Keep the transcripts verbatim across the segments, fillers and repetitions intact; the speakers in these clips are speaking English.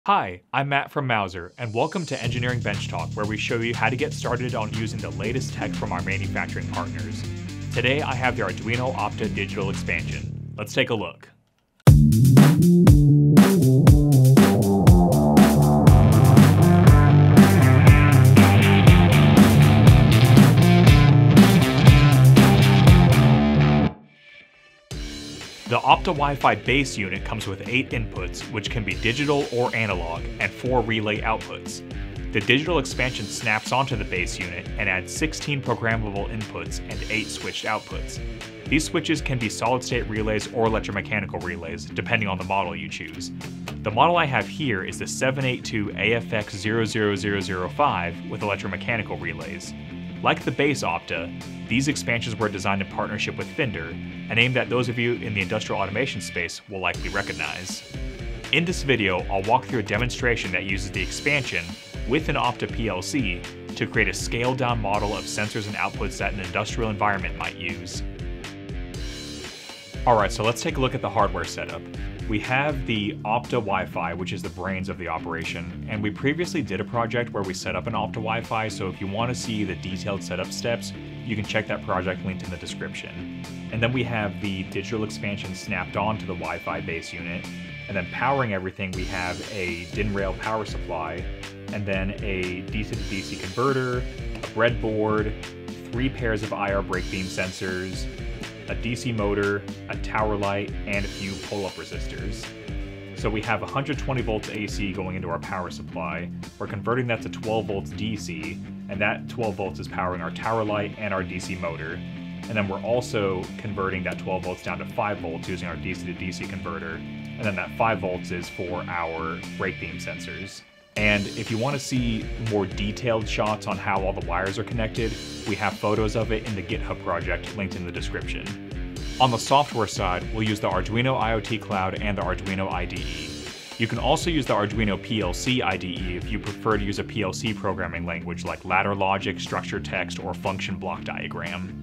Hi, I'm Matt from Mouser, and welcome to Engineering Bench Talk, where we show you how to get started on using the latest tech from our manufacturing partners. Today I have the Arduino Opta digital expansion. Let's take a look. The Opta Wi-Fi base unit comes with eight inputs, which can be digital or analog, and four relay outputs. The digital expansion snaps onto the base unit and adds sixteen programmable inputs and eight switched outputs. These switches can be solid-state relays or electromechanical relays, depending on the model you choose. The model I have here is the seven eighty-two A F X zero zero zero zero five with electromechanical relays. Like the base Opta, these expansions were designed in partnership with Fender and aimed at those of you in the industrial automation space will likely recognize. In this video, I'll walk through a demonstration that uses the expansion with an Opta P L C to create a scaled-down model of sensors and outputs that an industrial environment might use. Alright, so let's take a look at the hardware setup. We have the Opta Wi-Fi, which is the brains of the operation, and we previously did a project where we set up an Opta Wi-Fi, so if you want to see the detailed setup steps, you can check that project linked in the description. And then we have the digital expansion snapped onto the Wi-Fi base unit, and then powering everything we have a D I N rail power supply, and then a D C to D C converter, a breadboard, three pairs of I R brake beam sensors, a D C motor, a tower light, and a few pull-up resistors. So we have one hundred twenty volts A C going into our power supply. We're converting that to twelve volts D C, and that twelve volts is powering our tower light and our D C motor. And then we're also converting that twelve volts down to five volts using our D C to D C converter. And then that five volts is for our brake beam sensors. And if you want to see more detailed shots on how all the wires are connected, we have photos of it in the GitHub project linked in the description. On the software side, we'll use the Arduino IoT Cloud and the Arduino I D E. You can also use the Arduino P L C I D E if you prefer to use a P L C programming language like ladder logic, structured text, or function block diagram.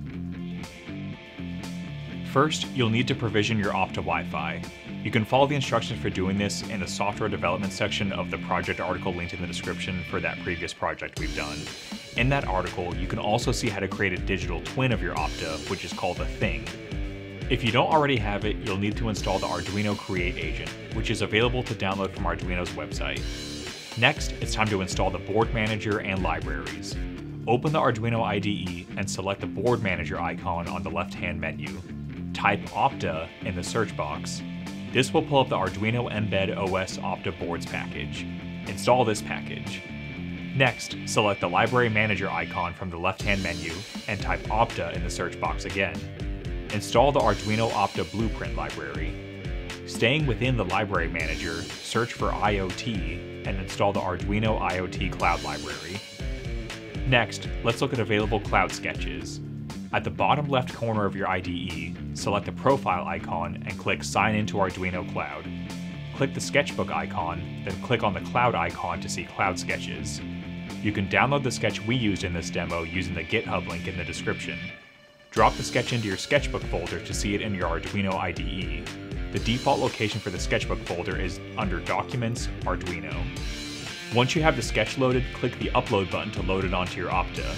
First, you'll need to provision your Opta Wi-Fi. You can follow the instructions for doing this in the software development section of the project article linked in the description for that previous project we've done. In that article, you can also see how to create a digital twin of your Opta, which is called a thing. If you don't already have it, you'll need to install the Arduino Create Agent, which is available to download from Arduino's website. Next, it's time to install the board manager and libraries. Open the Arduino I D E and select the board manager icon on the left-hand menu. Type Opta in the search box. This will pull up the Arduino Embed O S Opta Boards package. Install this package. Next, select the Library Manager icon from the left-hand menu and type Opta in the search box again. Install the Arduino Opta Blueprint library. Staying within the Library Manager, search for I O T and install the Arduino IoT Cloud library. Next, let's look at available cloud sketches. At the bottom left corner of your I D E, select the profile icon and click Sign into Arduino Cloud. Click the sketchbook icon, then click on the cloud icon to see cloud sketches. You can download the sketch we used in this demo using the GitHub link in the description. Drop the sketch into your sketchbook folder to see it in your Arduino I D E. The default location for the sketchbook folder is under Documents, Arduino. Once you have the sketch loaded, click the Upload button to load it onto your Opta.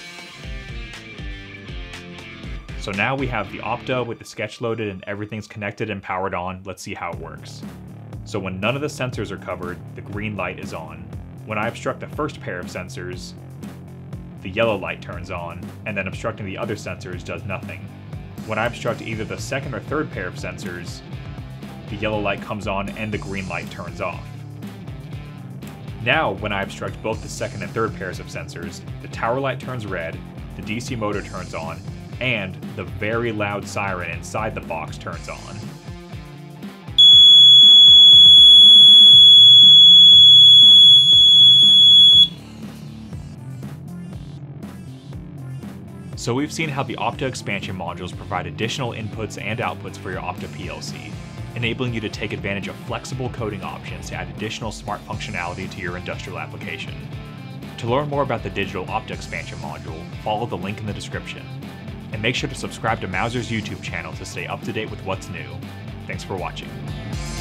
So now we have the Opta with the sketch loaded and everything's connected and powered on. Let's see how it works. So when none of the sensors are covered, the green light is on. When I obstruct the first pair of sensors, the yellow light turns on, and then obstructing the other sensors does nothing. When I obstruct either the second or third pair of sensors, the yellow light comes on and the green light turns off. Now, when I obstruct both the second and third pairs of sensors, the tower light turns red, the D C motor turns on, and the very loud siren inside the box turns on. So we've seen how the Opta expansion modules provide additional inputs and outputs for your Opta P L C, enabling you to take advantage of flexible coding options to add additional smart functionality to your industrial application. To learn more about the digital Opta expansion module, follow the link in the description. And make sure to subscribe to Mouser's YouTube channel to stay up to date with what's new. Thanks for watching.